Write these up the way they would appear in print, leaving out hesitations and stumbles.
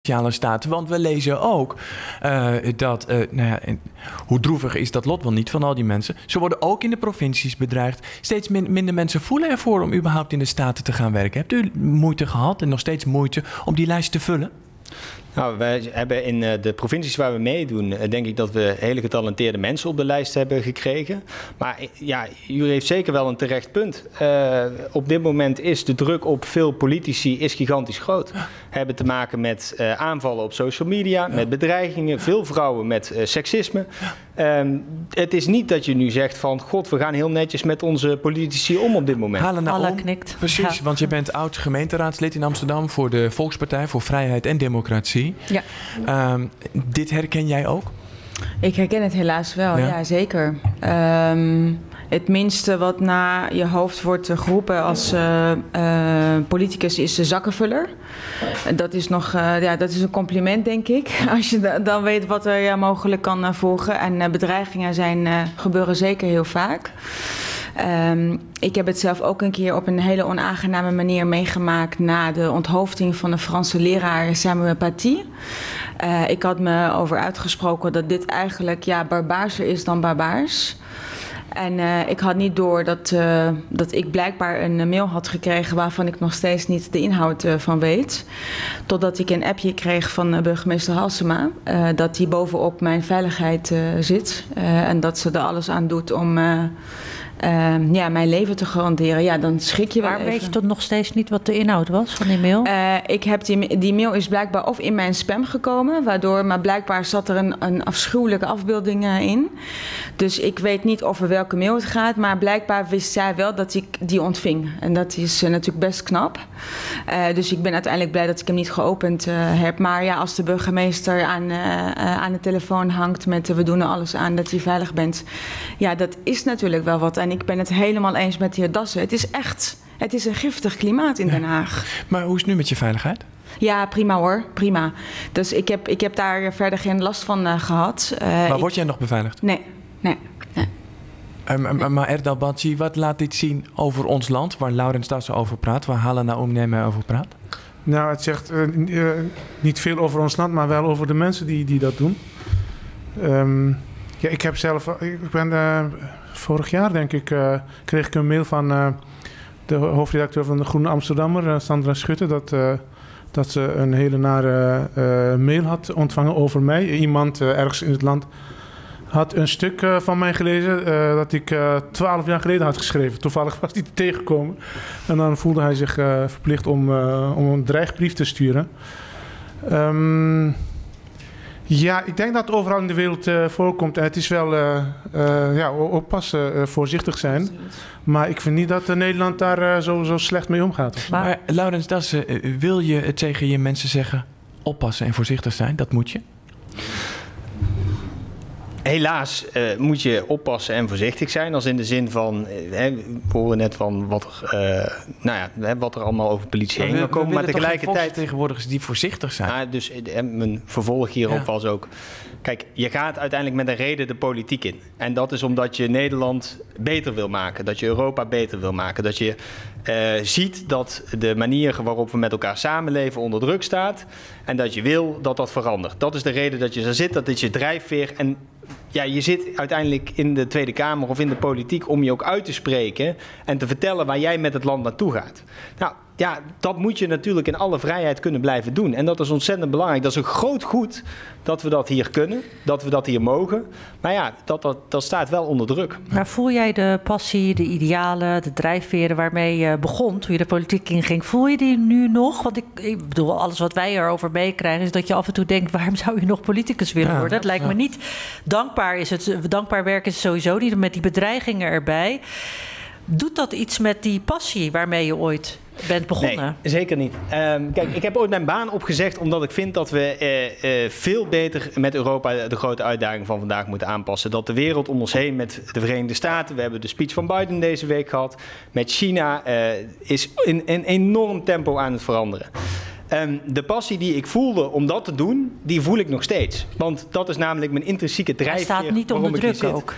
Provinciale staten. Want we lezen ook hoe droevig is dat lot wel niet van al die mensen. Ze worden ook in de provincies bedreigd. Steeds minder mensen voelen ervoor om überhaupt in de staten te gaan werken. Hebt u moeite gehad en nog steeds moeite om die lijst te vullen? Nou, wij hebben in de provincies waar we meedoen, denk ik dat we hele getalenteerde mensen op de lijst hebben gekregen. Maar ja, u heeft zeker wel een terecht punt. Op dit moment is de druk op veel politici gigantisch groot. We hebben te maken met aanvallen op social media, met bedreigingen, veel vrouwen met seksisme. Het is niet dat je nu zegt van, god, we gaan heel netjes met onze politici om op dit moment. Alle knikt. Precies, ja. Want je bent oud gemeenteraadslid in Amsterdam voor de Volkspartij voor Vrijheid en Democratie. Ja. Dit herken jij ook? Ik herken het helaas wel, ja zeker. Het minste wat naar je hoofd wordt geroepen als politicus is de zakkenvuller. Dat is nog, dat is een compliment, denk ik. Als je dan weet wat er mogelijk kan volgen. En bedreigingen gebeuren zeker heel vaak. Ik heb het zelf ook een keer op een hele onaangename manier meegemaakt na de onthoofding van de Franse leraar Samuel Paty. Ik had me over uitgesproken dat dit eigenlijk barbaarser is dan barbaars. En ik had niet door dat ik blijkbaar een mail had gekregen waarvan ik nog steeds niet de inhoud van weet. Totdat ik een appje kreeg van burgemeester Halsema. Dat die bovenop mijn veiligheid zit. En dat ze er alles aan doet om mijn leven te garanderen. Ja, dan schrik je wel even. Maar weet je tot nog steeds niet wat de inhoud was van die mail? Die mail is blijkbaar of in mijn spam gekomen, maar blijkbaar zat er een afschuwelijke afbeelding in. Dus ik weet niet over welke mail het gaat, maar blijkbaar wist zij wel dat ik die ontving. En dat is natuurlijk best knap. Dus ik ben uiteindelijk blij dat ik hem niet geopend heb. Maar ja, als de burgemeester aan de telefoon hangt met we doen er alles aan dat je veilig bent. Ja, dat is natuurlijk wel wat. En ik ben het helemaal eens met de heer Dassen. Het is een giftig klimaat in Den Haag. Maar hoe is het nu met je veiligheid? Ja, prima hoor. Prima. Dus ik heb daar verder geen last van gehad. Maar word jij nog beveiligd? Nee. Maar Erdal Badji, wat laat dit zien over ons land, waar Laurens Dassen over praat, waar Hala Oumnieme over praat? Nou, het zegt niet veel over ons land, maar wel over de mensen die dat doen. Vorig jaar, denk ik, kreeg ik een mail van de hoofdredacteur van de Groene Amsterdammer, Sandra Schutte, dat ze een hele nare mail had ontvangen over mij. Iemand ergens in het land had een stuk van mij gelezen dat ik 12 jaar geleden had geschreven. Toevallig was hij tegengekomen. En dan voelde hij zich verplicht om een dreigbrief te sturen. Ja, ik denk dat het overal in de wereld voorkomt. En het is wel oppassen, voorzichtig zijn. Maar ik vind niet dat Nederland daar zo slecht mee omgaat. Maar Laurens Dassen, wil je het tegen je mensen zeggen? Oppassen en voorzichtig zijn, dat moet je? Helaas moet je oppassen en voorzichtig zijn. Als in de zin van, we horen net van wat er allemaal over politie heen kan komen. Maar tegelijkertijd tegenwoordig die voorzichtig zijn. Dus mijn vervolg hierop was ook. Kijk, je gaat uiteindelijk met een reden de politiek in. En dat is omdat je Nederland beter wil maken. Dat je Europa beter wil maken. Dat je ziet dat de manier waarop we met elkaar samenleven onder druk staat. En dat je wil dat dat verandert. Dat is de reden dat je er zit. Dat is je drijfveer. En ja, je zit uiteindelijk in de Tweede Kamer of in de politiek om je ook uit te spreken en te vertellen waar jij met het land naartoe gaat. Nou ja, dat moet je natuurlijk in alle vrijheid kunnen blijven doen. En dat is ontzettend belangrijk. Dat is een groot goed dat we dat hier kunnen, dat we dat hier mogen. Maar ja, dat staat wel onder druk. Maar voel jij de passie, de idealen, de drijfveren waarmee je begon toen je de politiek inging, voel je die nu nog? Want ik bedoel, alles wat wij erover meekrijgen is dat je af en toe denkt, waarom zou je nog politicus willen worden? Het lijkt me niet dankbaar werk is het sowieso niet, met die bedreigingen erbij. Doet dat iets met die passie waarmee je ooit bent begonnen? Nee, zeker niet. Kijk, ik heb ooit mijn baan opgezegd omdat ik vind dat we veel beter met Europa de grote uitdaging van vandaag moeten aanpassen. Dat de wereld om ons heen met de Verenigde Staten, we hebben de speech van Biden deze week gehad, met China is in een enorm tempo aan het veranderen. De passie die ik voelde om dat te doen, die voel ik nog steeds. Want dat is namelijk mijn intrinsieke drijfveer. Hij staat niet onder druk ook.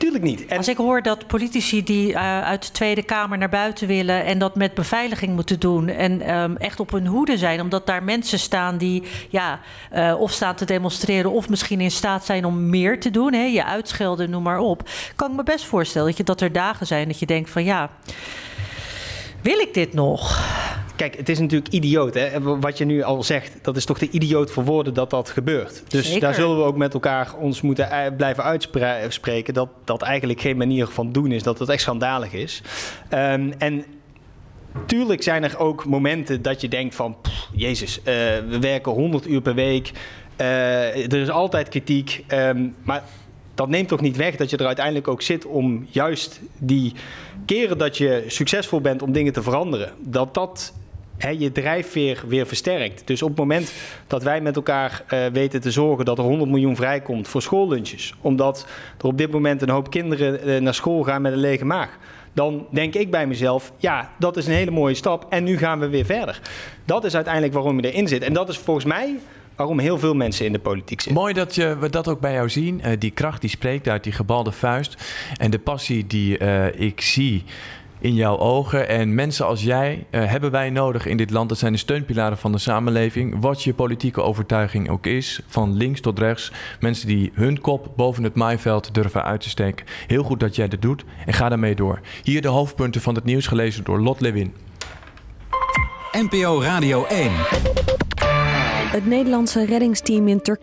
Tuurlijk niet. Als ik hoor dat politici die uit de Tweede Kamer naar buiten willen en dat met beveiliging moeten doen en echt op hun hoede zijn, omdat daar mensen staan die of staan te demonstreren of misschien in staat zijn om meer te doen, hè, je uitschelden, noem maar op, kan ik me best voorstellen dat er dagen zijn dat je denkt van wil ik dit nog? Kijk, het is natuurlijk idioot. Hè? Wat je nu al zegt, dat is toch te idioot voor woorden dat gebeurt. Dus Zeker. Daar zullen we ook met elkaar ons moeten blijven uitspreken dat dat eigenlijk geen manier van doen is, dat het echt schandalig is. En tuurlijk zijn er ook momenten dat je denkt van, jezus, we werken 100 uur per week. Er is altijd kritiek. Maar dat neemt toch niet weg dat je er uiteindelijk ook zit om juist die keren dat je succesvol bent om dingen te veranderen, dat je drijfveer weer versterkt. Dus op het moment dat wij met elkaar weten te zorgen dat er 100 miljoen vrijkomt voor schoollunches, omdat er op dit moment een hoop kinderen naar school gaan met een lege maag, dan denk ik bij mezelf, dat is een hele mooie stap en nu gaan we weer verder. Dat is uiteindelijk waarom je erin zit. En dat is volgens mij waarom heel veel mensen in de politiek zitten. Mooi dat we dat ook bij jou zien. Die kracht die spreekt uit die gebalde vuist. En de passie die ik zie in jouw ogen. En mensen als jij hebben wij nodig in dit land. Dat zijn de steunpilaren van de samenleving. Wat je politieke overtuiging ook is. Van links tot rechts. Mensen die hun kop boven het maaiveld durven uit te steken. Heel goed dat jij dat doet. En ga daarmee door. Hier de hoofdpunten van het nieuws gelezen door Lot Lewin. NPO Radio 1. Het Nederlandse reddingsteam in Turkije